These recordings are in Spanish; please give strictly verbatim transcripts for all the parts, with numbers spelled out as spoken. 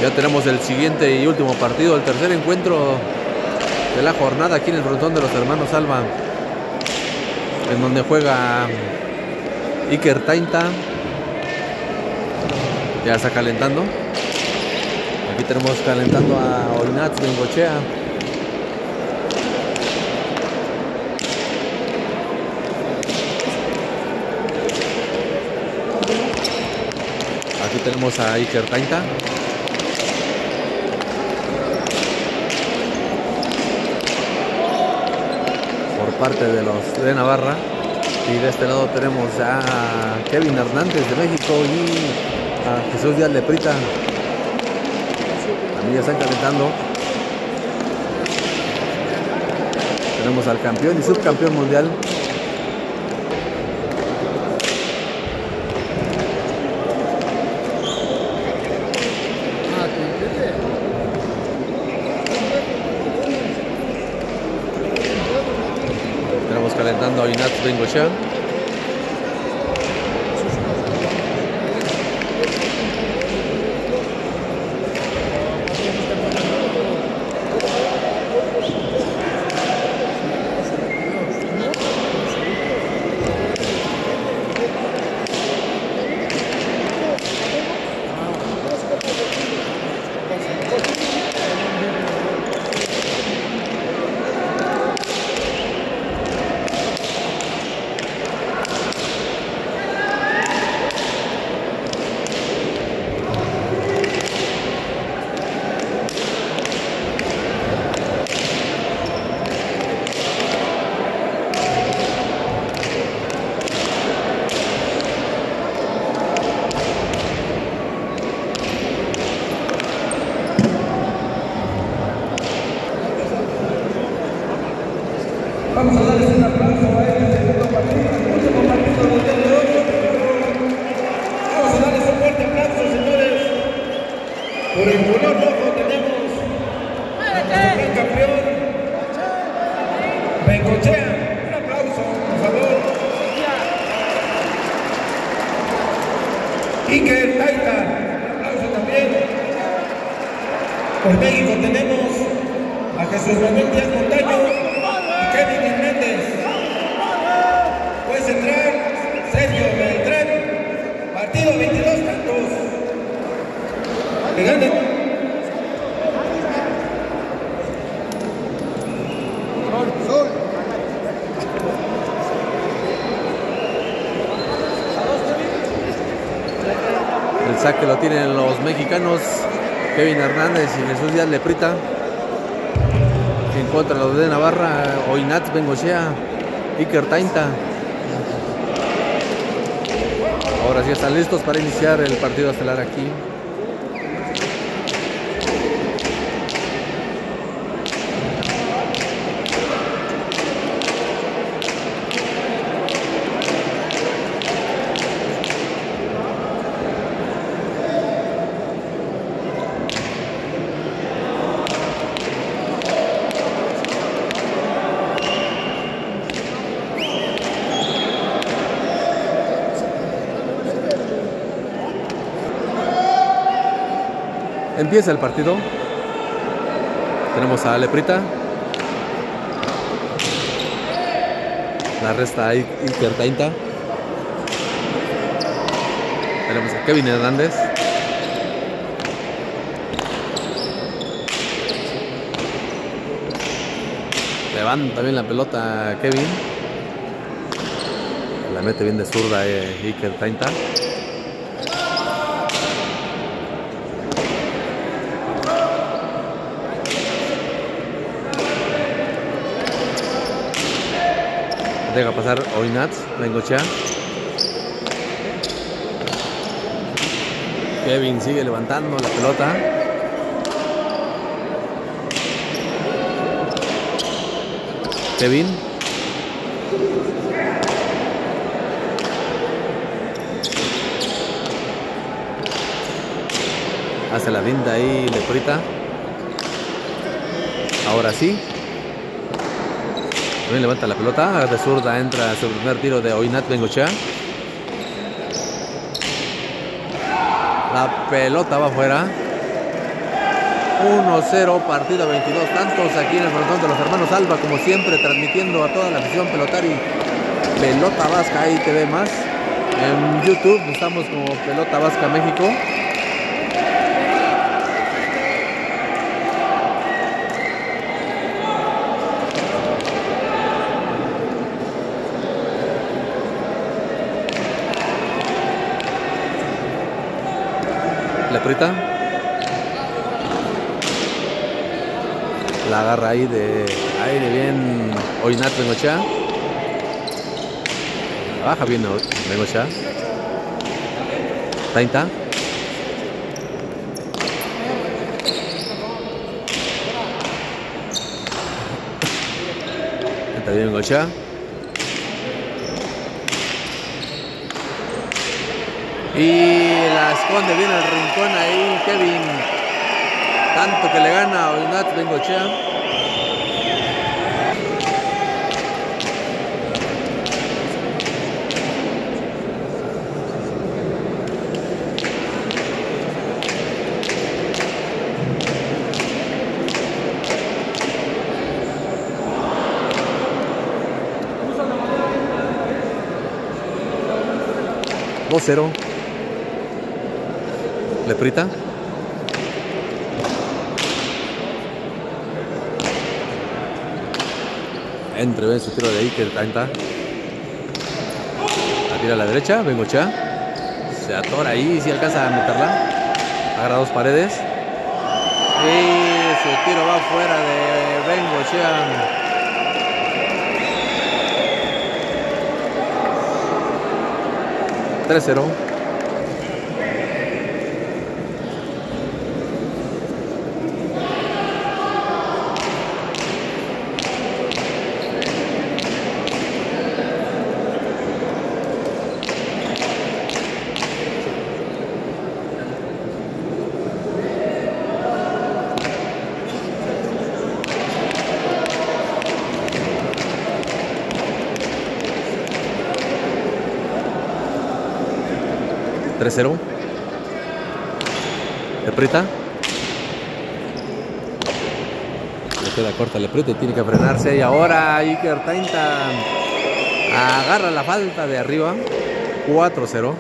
Ya tenemos el siguiente y último partido, el tercer encuentro de la jornada aquí en el frontón de los hermanos Alba, en donde juega Iker Tainta. Ya está calentando. Aquí tenemos calentando a Oinats Bengochea. Aquí tenemos a Iker Tainta. Por parte de los de Navarra. Y de este lado tenemos a Kevin Hernández de México y a Jesús Díaz Leprita. También ya están calentando. Tenemos al campeón y subcampeón mundial. Tenemos calentando a Oinats Bengochea. Vamos a darles un aplauso a este segundo partido, el último partido del día de hoy. Vamos a darles un fuerte aplauso, señores. Por el color rojo tenemos a nuestro gran campeón, Bengochea. Un aplauso, por favor. Iker Tainta, un aplauso también. Por México tenemos a Jesús Manuel Díaz Montaño. Kevin Hernández, juez central, Sergio Beltrán, partido veintidós tantos. Que ganan. Sol. El saque lo tienen los mexicanos Kevin Hernández y Jesús Díaz Leprita. En contra de los de Navarra, Oinats Bengochea, Iker Tainta. Ahora sí están listos para iniciar el partido estelar aquí. Empieza el partido. Tenemos a Leprita. La resta a Iker Tainta. Tenemos a Kevin Hernández. Levanta bien la pelota Kevin. La mete bien de zurda eh, Iker Tainta. Deja pasar Oinats Bengochea. Kevin sigue levantando la pelota. Kevin. Hace la vinda ahí Leprita. Ahora sí. También levanta la pelota, de zurda entra su primer tiro de Oinats Bengochea. La pelota va afuera. uno cero, partido veintidós tantos aquí en el frontón de los hermanos Alba, como siempre, transmitiendo a toda la afición pelotari. Pelota Vasca, ahí te ve más. En YouTube estamos como Pelota Vasca México. Leprita. La agarra ahí de aire bien Oinat Bengochea. Baja bien Bengochea. Tainta. Tainta bien Bengochea. Y la esconde bien el rincón ahí Kevin. Tanto que le gana a Oinat Bengochea. dos cero. Leprita. Entre ven su tiro de Iker Tainta. La tira a la derecha, Bengochea. Se atora ahí, si alcanza a meterla. Agarra dos paredes. Y su tiro va fuera de Bengochea. tres cero. tres cero. Leprita. Le queda corta Leprita y tiene que frenarse. Y ahora Iker Tainta agarra la falta de arriba. cuatro cero.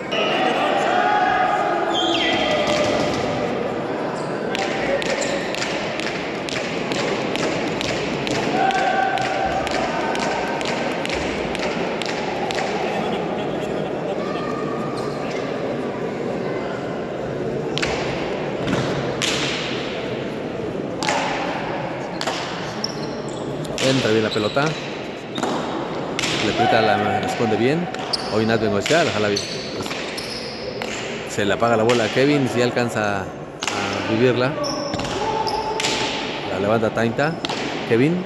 Entra bien la pelota. Leprita la, la esconde bien. Oinat Bengochea la jala bien. Pues, se le apaga la bola a Kevin. Si alcanza a vivirla. La levanta Tainta. Kevin.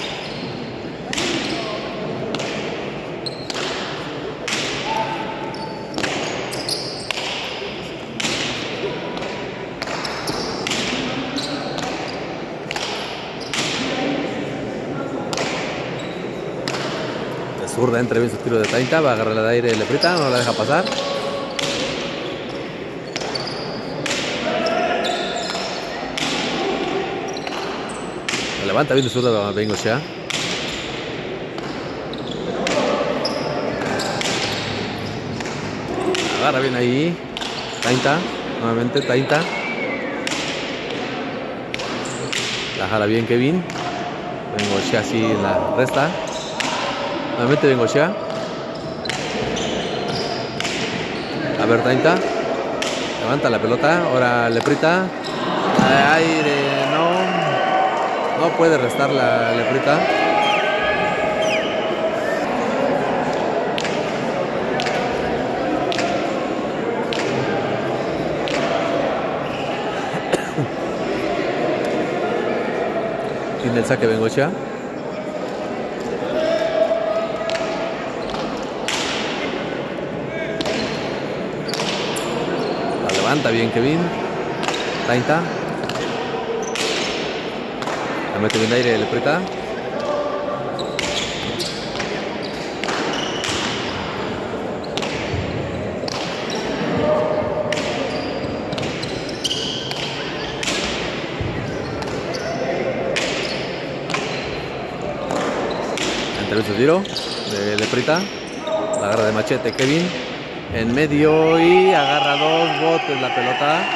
Zurda, entra bien su tiro de Tainta, va a agarrar de aire Leprita, no la deja pasar. La levanta bien de zurda Bengochea. Agarra bien ahí Tainta, nuevamente Tainta. La jala bien Kevin. Bengochea así la resta. Nuevamente Bengochea. A ver Tainta. Levanta la pelota. Ahora Leprita. Aire. No. No puede restar la Leprita. Tiene el saque Bengochea. Levanta bien Kevin. Tainta. La mete bien de aire Leprita. Servicio de tiro de Leprita. La agarra de machete Kevin. En medio y agarra dos botes la pelota.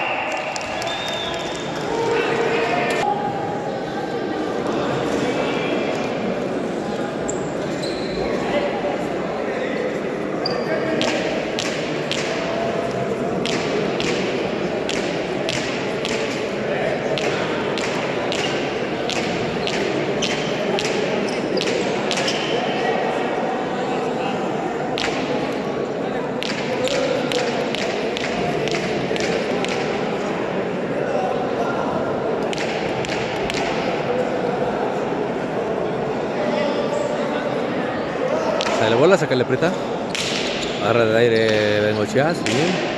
Se le bola, saca Leprita. Agarra de aire Bengochea, sí.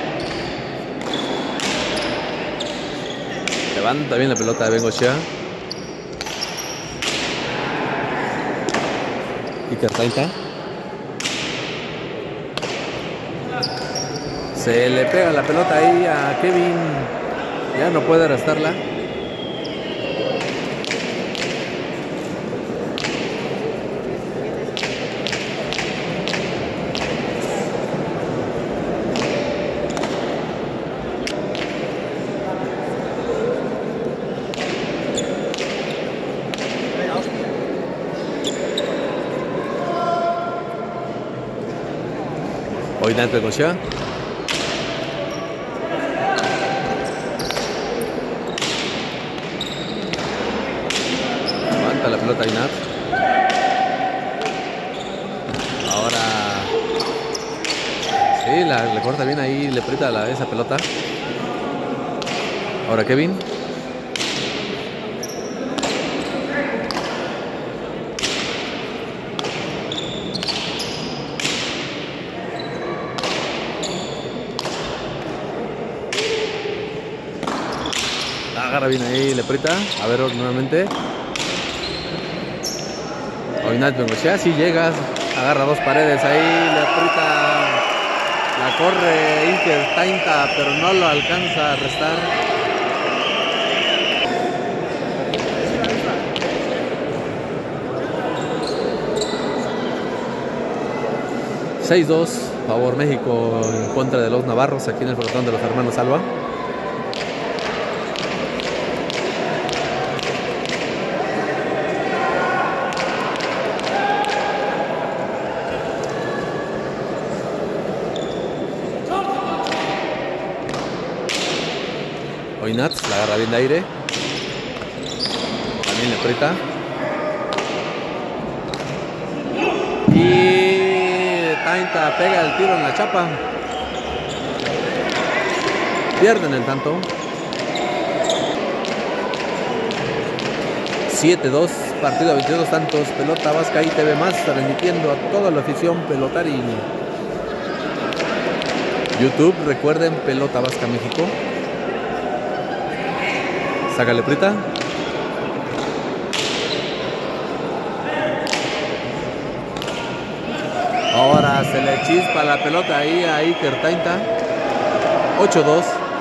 Levanta bien la pelota de Bengochea. Iker Tainta. Se le pega la pelota ahí a Kevin. Ya no puede arrastrarla. Hoy Nat Bengochea. Levanta la pelota Inat. Ahora sí, la, le corta bien ahí, le aprieta la, esa pelota. Ahora Kevin. Agarra bien ahí, le aprieta. A ver nuevamente. Oinat Bengochea, si llegas, agarra dos paredes ahí, le aprieta, la corre Iker Tainta, pero no lo alcanza a restar. seis dos, favor México en contra de los navarros aquí en el frontón de los hermanos Alba. Oinat la agarra bien de aire. También le aprieta. Y Tainta pega el tiro en la chapa. Pierden el tanto. siete dos, partido a veintidós tantos. Pelota Vasca I T V más, transmitiendo a toda la afición pelotari. YouTube, recuerden, Pelota Vasca México. Saca Leprita. Ahora se le chispa la pelota ahí a Iker Tainta. ocho dos.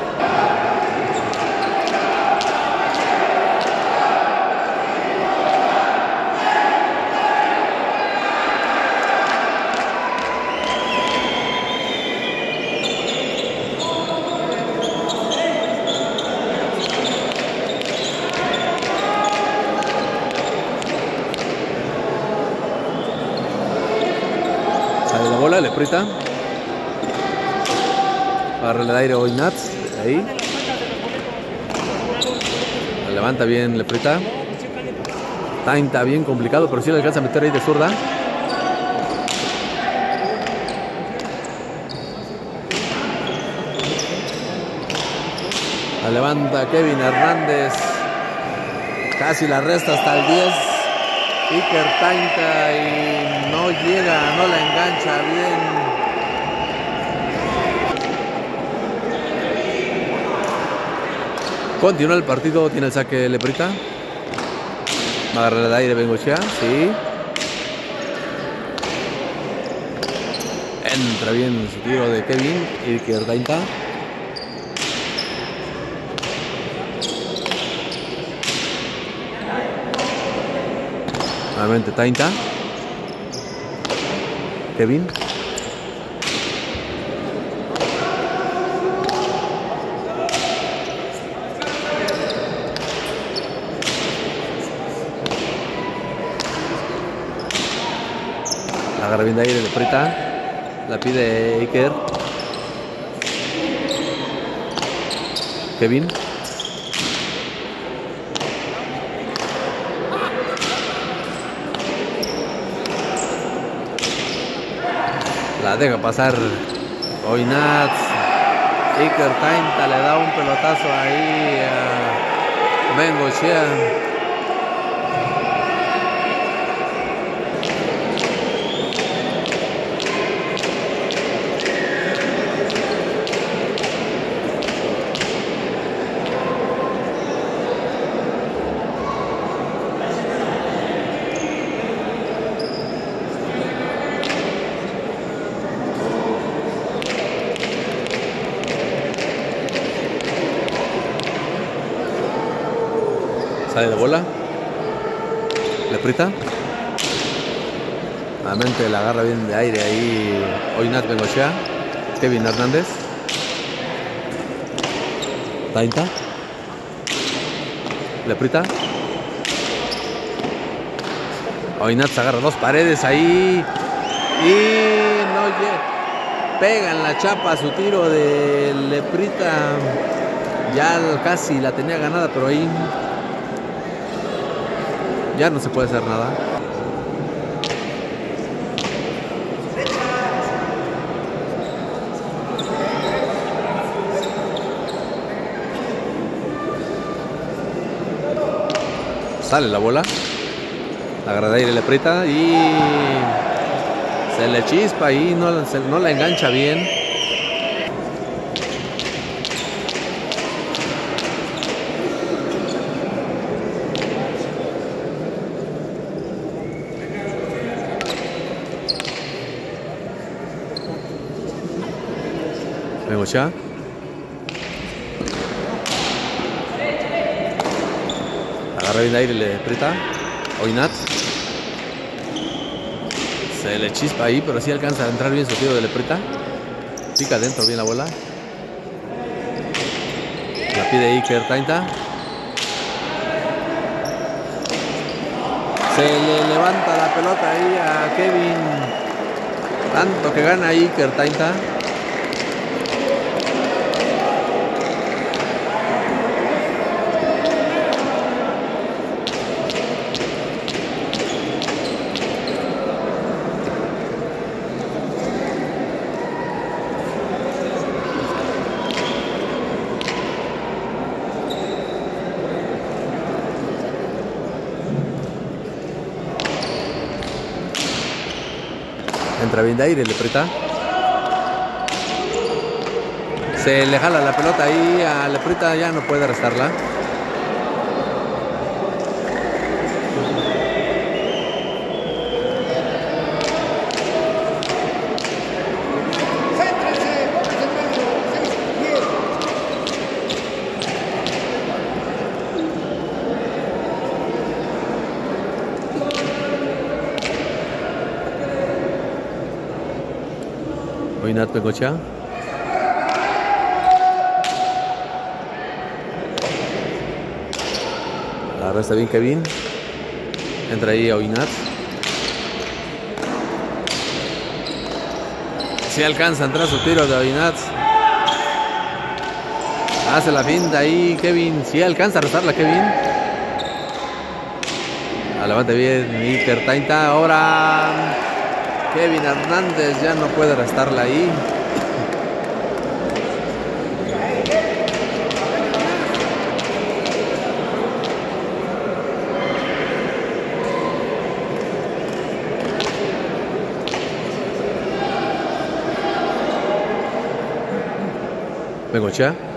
Sale la bola, Leprita. Agarra el aire Oinat. Ahí. La levanta bien Leprita. Tainta bien complicado, pero sí le alcanza a meter ahí de zurda. La levanta Kevin Hernández. Casi la resta hasta el diez. Iker Tainta y no llega, no la engancha bien. Continúa el partido, tiene el saque Leprita. Va a agarrar el aire Bengochea, sí. Entra bien su tiro de Kevin, Iker Tainta. Nuevamente Tainta. Kevin. Agarra bien de aire, le aprieta. La pide Iker. Kevin. La deja pasar Oinats. Iker Tainta le da un pelotazo ahí a Bengochea. Sale de bola. Le aprieta. Nuevamente la agarra bien de aire ahí Oinat Bengochea. Kevin Hernández. Tainta. Le aprieta. Oinat se agarra dos paredes ahí. Y no llega. Pega en la chapa a su tiro de Leprita. Ya casi la tenía ganada, pero ahí ya no se puede hacer nada. Sale la bola. Agarra de aire, le aprieta y se le chispa y no, se, no la engancha bien. Bengochea. Agarra bien de aire y le aprieta. Oinat. Se le chispa ahí, pero sí alcanza a entrar bien su tiro de Leprita. Pica adentro bien la bola. La pide Iker Tainta. Se le levanta la pelota ahí a Kevin. Tanto que gana Iker Tainta. Entra bien de aire, le aprieta. Se le jala la pelota ahí a Leprita, ya no puede arrestarla. Oinat Bengochea. Ahora está bien Kevin. Entra ahí a Oinat. Si alcanza a entrar su tiro de Oinat. Hace la finta ahí Kevin. Si alcanza a restarla Kevin. La levanta bien Iker Tainta. Ahora Kevin Hernández ya no puede restarla ahí. Bengochea.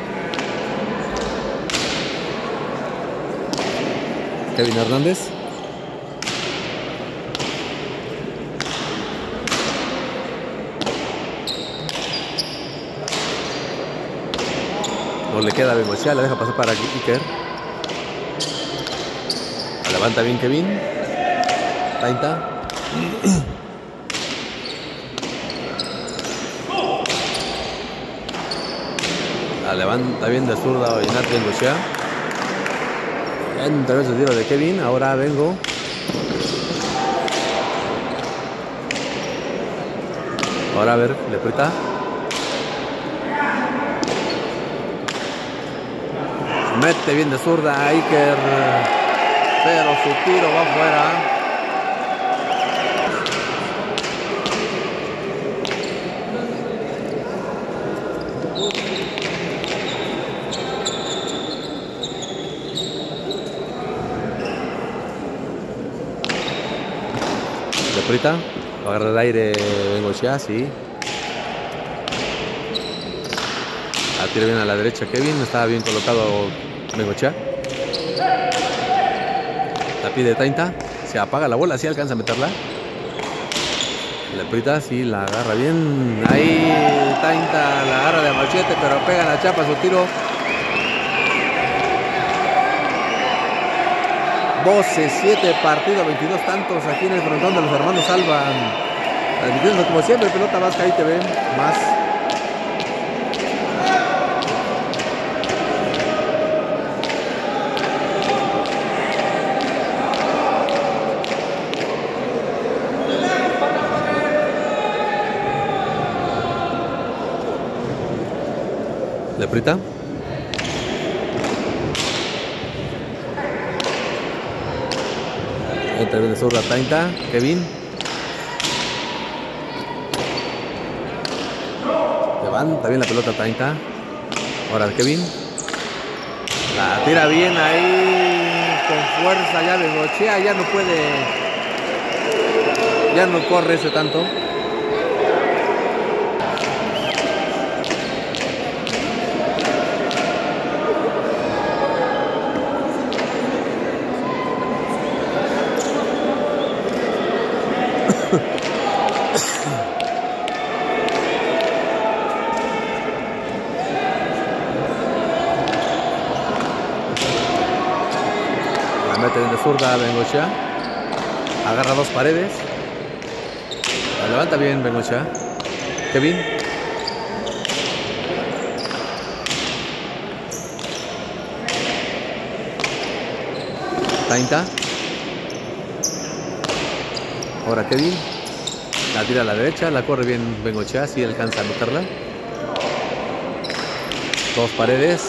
Kevin Hernández. No le queda a Bengochea, la deja pasar para Iker. La levanta bien Kevin. Tainta. La levanta bien de zurda Oinat Bengoechea. Entra ese tiro de Kevin. Ahora vengo. Ahora a ver, le aprieta. Mete bien de zurda a Iker. Pero su tiro va afuera. Le aprieta. Agarra el aire Bengoechea, sí. La tira bien a la derecha Kevin. Estaba bien colocado Bengoechea. La pide Tainta. Se apaga la bola. Sí alcanza a meterla. Le aprieta. Sí, la agarra bien. Ahí Tainta la agarra de machete. Pero pega la chapa su tiro. doce siete partido, veintidós tantos aquí en el frontón de los hermanos Alba. Transmitiendo como siempre Pelota Vasca I T V más. Le aprieta. Entra bien de zurda Tainta, Kevin. Levanta bien la pelota Tainta. Ahora Kevin. La tira bien ahí con fuerza ya Bengoechea. Ya no puede. Ya no corre ese tanto. Mete bien de zurda Bengoechea. Agarra dos paredes. La levanta bien Bengoechea. Kevin. Tainta. Ahora Kevin. La tira a la derecha. La corre bien Bengoechea. Si alcanza a meterla. Dos paredes.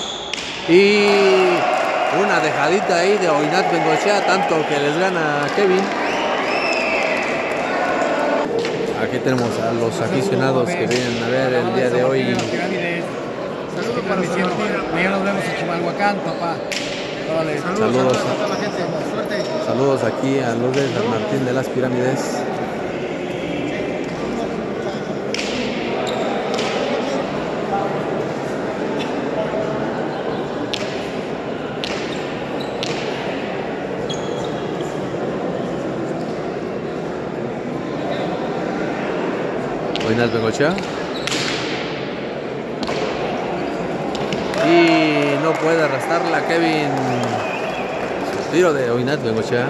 Y una dejadita ahí de Oinat Bengoechea, tanto que les gana a Kevin. Aquí tenemos a los aficionados que vienen a ver el día de hoy. Mañana nos vemos en Chimalhuacán, papá. Saludos, a, saludos aquí a los de San Martín de las Pirámides. Oinat Bengoechea. Y no puede arrastrarla Kevin. Tiro de Oinat Bengoechea.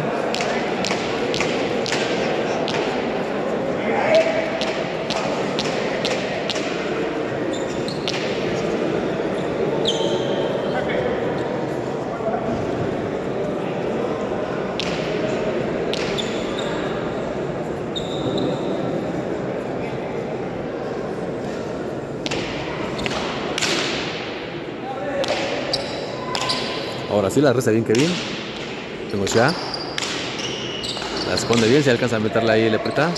Ahora sí la resta bien Kevin. Bengoechea. La esconde bien, se alcanza a meterla ahí, le aprieta.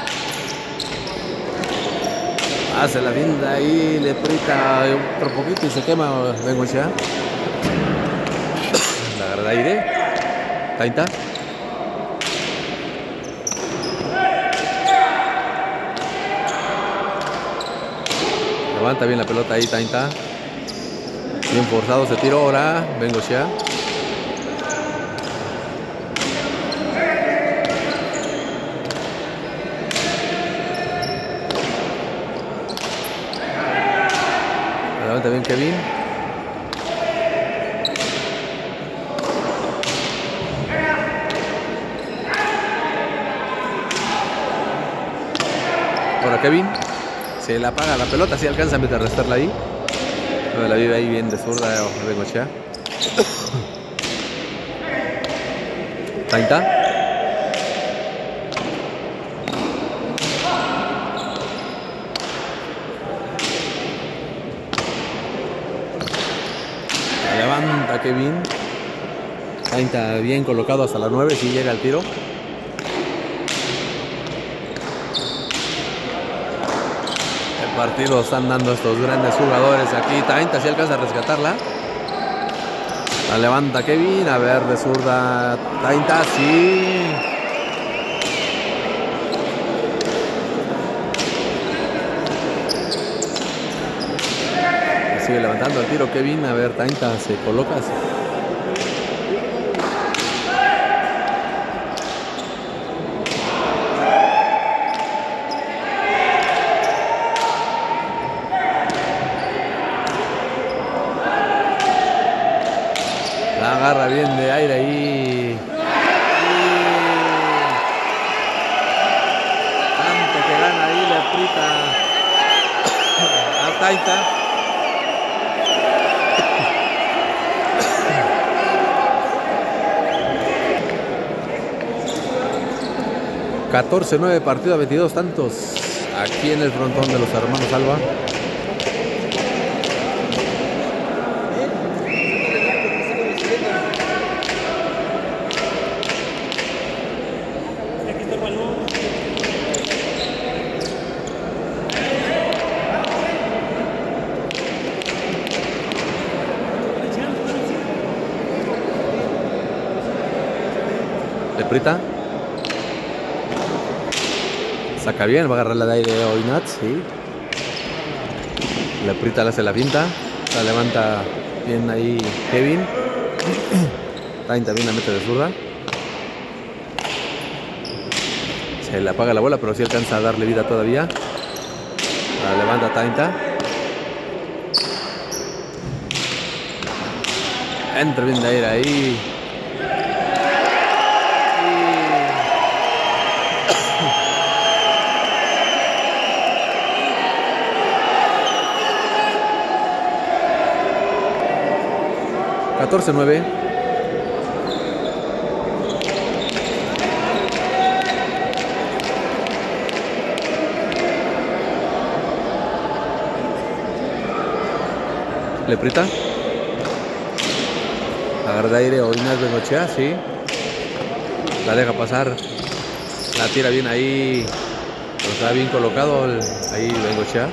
Hace la linda ahí, le aprieta otro poquito y se quema Bengoechea. La agarra de aire. Tainta. Levanta bien la pelota ahí Tainta. Bien forzado se tiro ahora Bengoechea. Levanta bien Kevin. Ahora Kevin. Se le apaga la pelota, si alcanza a meter restarla ahí. Me la vive ahí bien de zurda de Bengochea. treinta. La levanta Kevin. treinta bien colocado hasta las nueve. Si llega el tiro. El partido están dando estos grandes jugadores aquí. treinta si alcanza a rescatarla. La levanta Kevin, a ver de zurda, treinta, sí. Sigue levantando el tiro Kevin, a ver, treinta se coloca. La agarra bien de aire ahí. Tanto que gana ahí, le aprieta a Taita. catorce nueve partido a veintidós tantos aquí en el frontón de los hermanos Alba. Leprita saca bien, va a agarrar la de aire Oinat, sí. Leprita le hace la finta, la levanta bien ahí Kevin. treinta bien la mete de zurda. Se le apaga la bola, pero sí alcanza a darle vida todavía. La levanta treinta. Entra bien de aire ahí. catorce nueve. Leprita. Agarra de aire Oinat Bengochea, sí. La deja pasar. La tira bien ahí. Está bien colocado el, ahí Bengochea.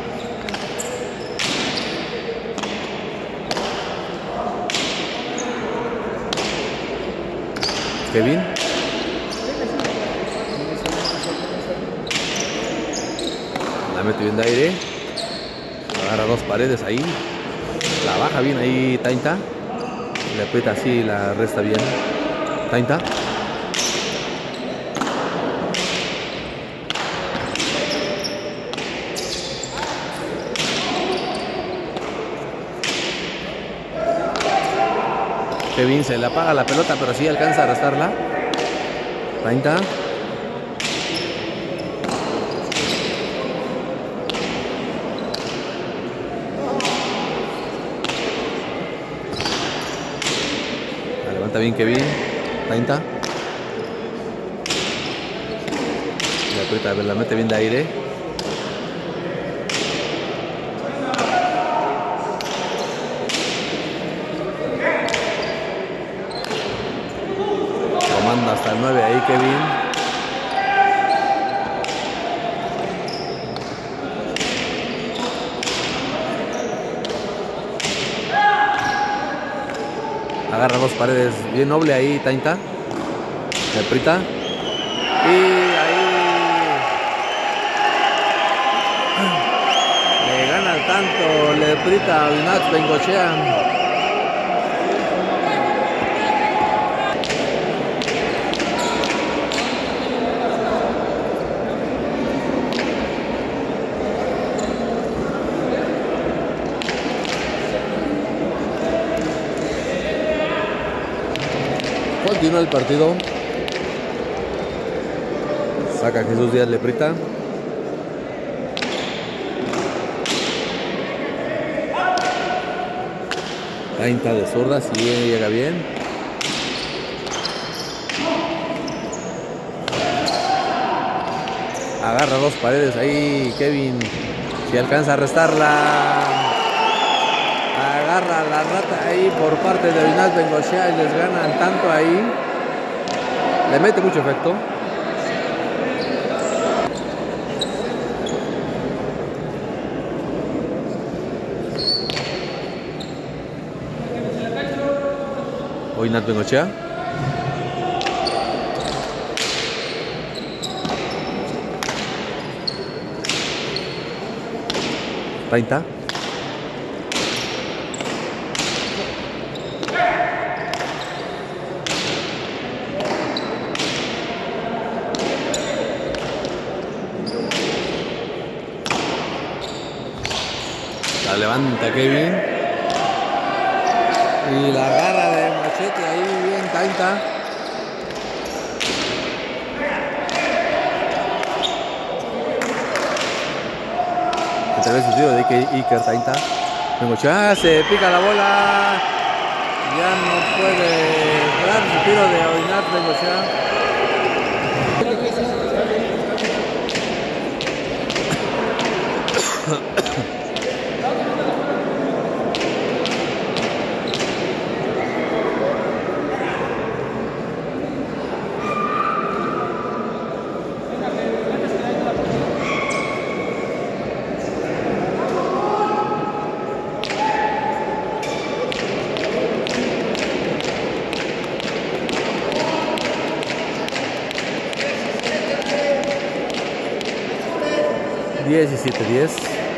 Kevin. La mete bien de aire. Agarra dos paredes ahí. La baja bien ahí treinta. Le aprieta así, la resta bien. treinta. Kevin se le apaga la pelota, pero sí alcanza a arrastrarla. treinta. La levanta bien Kevin. treinta. Le aprieta, la mete bien de aire. Hasta el nueve ahí Kevin. Agarra dos paredes bien noble ahí treinta. Leprita. Y ahí le gana el tanto Leprita al Oinat Bengochea. Continúa el partido. Saca Jesús Díaz Leprita. treinta de zurda, sí, llega bien. Agarra dos paredes ahí Kevin. Si alcanza a restarla. Agarra la rata ahí por parte de Oinat Bengochea y les ganan tanto ahí. Le mete mucho efecto. Oinat Bengochea. treinta. La levanta Kevin. Y la agarra de machete ahí bien treinta. Entre vez su tiro de Iker treinta. Bengochea se pica la bola. Ya no puede dar su tiro de Oinat Bengochea. diecisiete diez.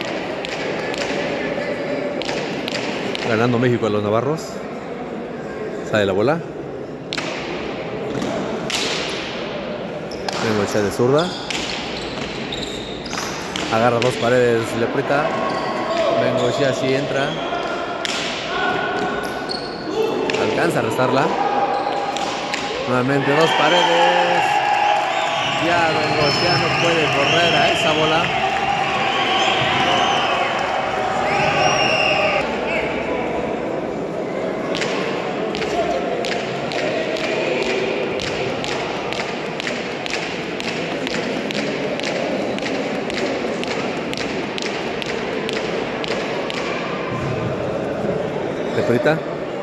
Ganando México a los navarros. Sale la bola. Bengochea de zurda. Agarra dos paredes, le aprieta. Bengochea sí entra. Alcanza a restarla. Nuevamente dos paredes. Ya Bengochea no puede correr a esa bola. Frita.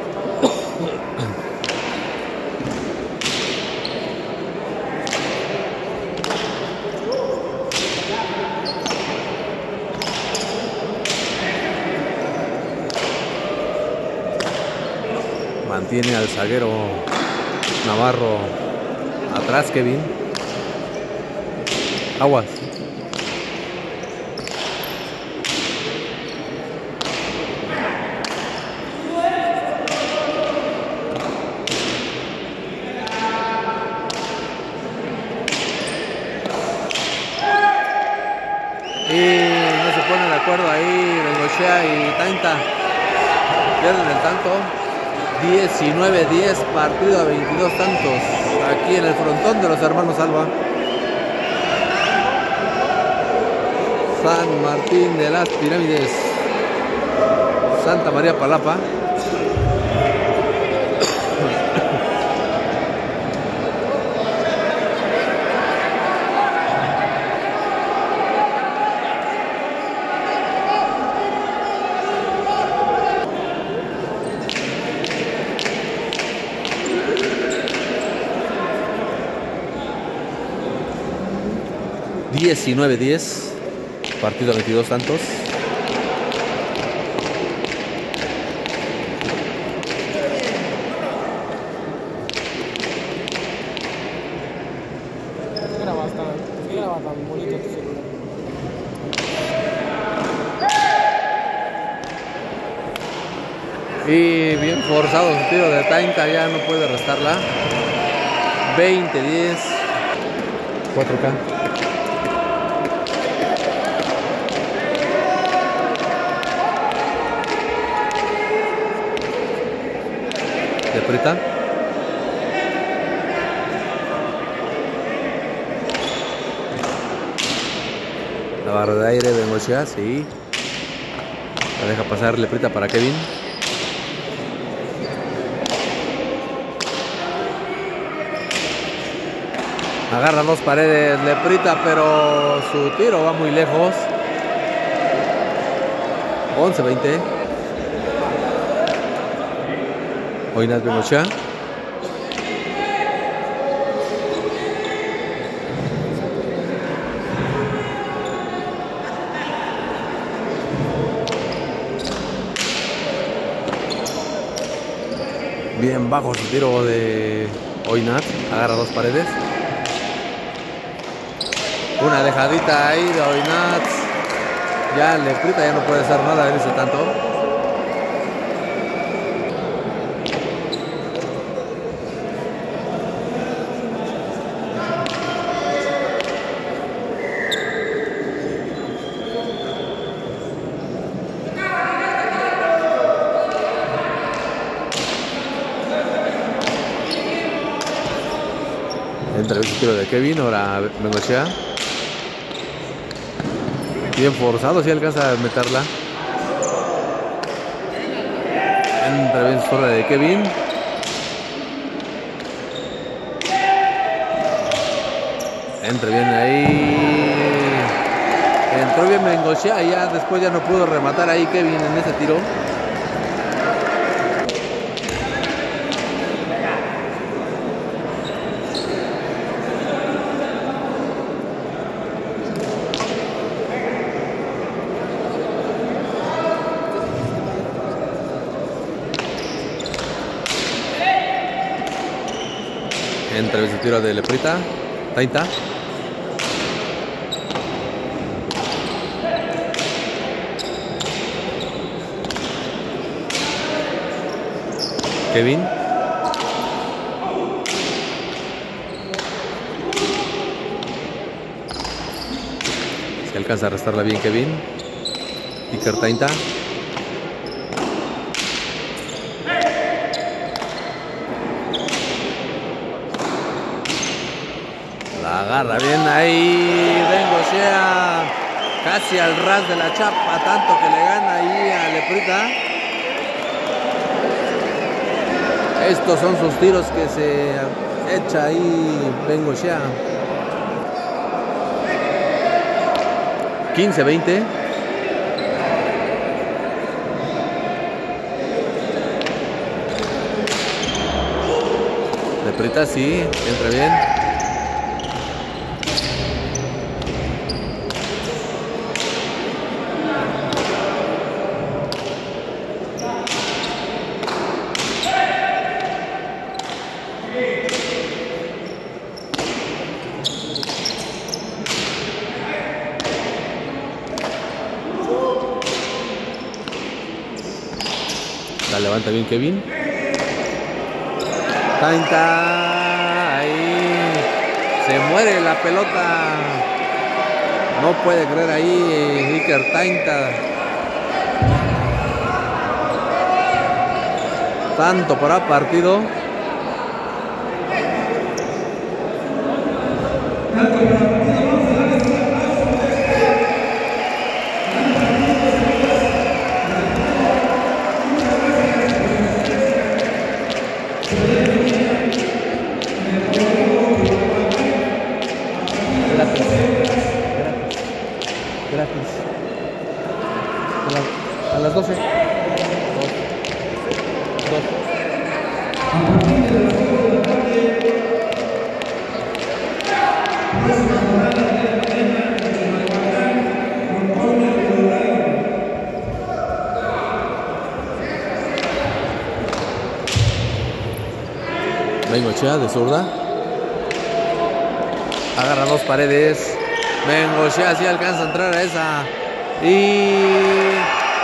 Mantiene al zaguero navarro atrás Kevin. Aguas. Y no se ponen de acuerdo ahí Bengochea y treinta. Pierden el tanto. diecinueve diez, partido a veintidós tantos. Aquí en el frontón de los hermanos Alba. San Martín de las Pirámides. Santa María Palapa. diecinueve diez, partido a veintidós tantos. Y bien forzado su tiro de treinta, ya no puede restarla. veinte diez, cuatro K. De Prita. La barra de aire de Bengochea, sí. La deja pasar Leprita para Kevin. Agarra dos paredes Leprita, pero su tiro va muy lejos. once veinte. Oinat Bengoechea. Bien bajo su tiro de Oinat. Agarra dos paredes. Una dejadita ahí de Oinat. Ya Leprita ya no puede hacer nada en ese tanto. Entra el tiro de Kevin, ahora Bengoechea. Bien forzado, si alcanza a meterla. Entra bien su torre de Kevin. Entra bien ahí. Entró bien Bengoechea y ya después ya no pudo rematar ahí Kevin en ese tiro. Entra el tiro de Leprita. treinta. Kevin. Se alcanza a restarla bien Kevin. Iker treinta. La agarra bien ahí Bengoechea, casi al ras de la chapa, tanto que le gana ahí a Leprita. Estos son sus tiros que se echa ahí Bengoechea. quince veinte. Leprita sí, entra bien. La levanta bien Kevin. treinta. Ahí. Se muere la pelota. No puede creer ahí Iker treinta. Tanto para partido. Gratis. Gratis. A, la, a las doce. Dos. Dos. Bengoechea de zurda. Agarra dos paredes. Bengoechea sí alcanza a entrar a esa. Y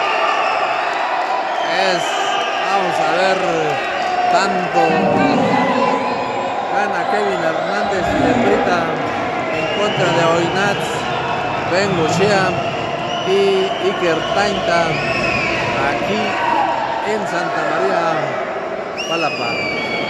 es, vamos a ver, tanto gana Kevin Hernández y Leprita en contra de Oinat Bengoechea y Iker treinta aquí en Santa María Palapa.